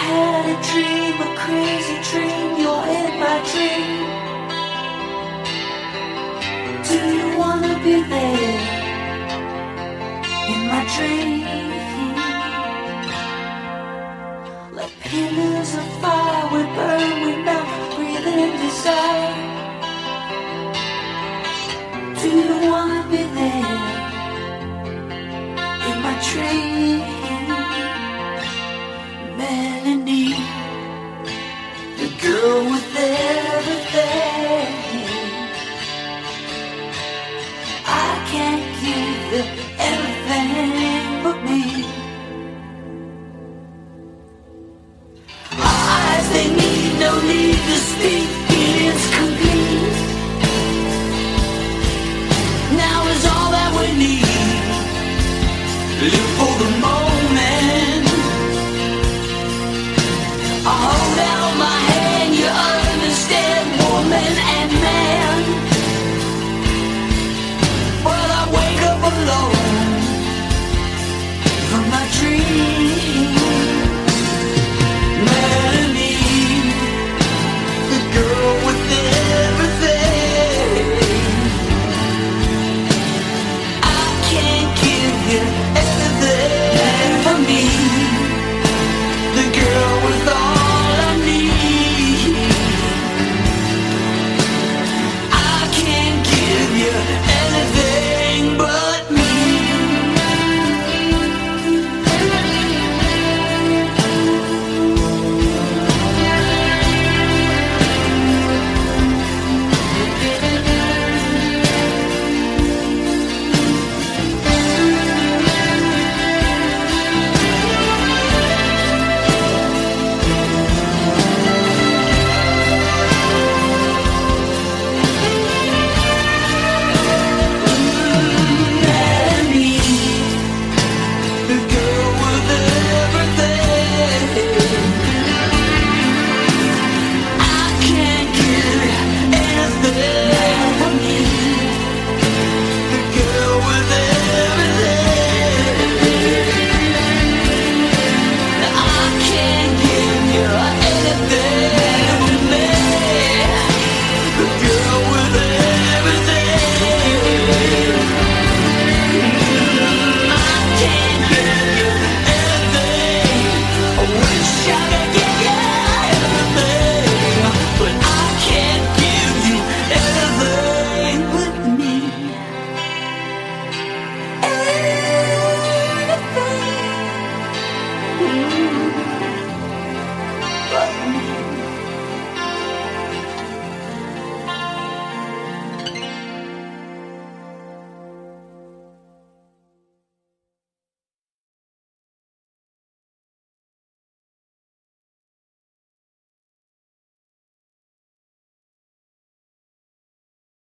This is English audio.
had a dream, a crazy dream. You're in my dream. Do you wanna be there in my dream? Like pillars of fire, we burn, we melt, breathe in desire. Do you wanna be there in my dream? Melanie, the girl with everything. I can't give you anything but me. Our eyes, they need no need to speak. It is complete. Now is all that we need. Live for the moment.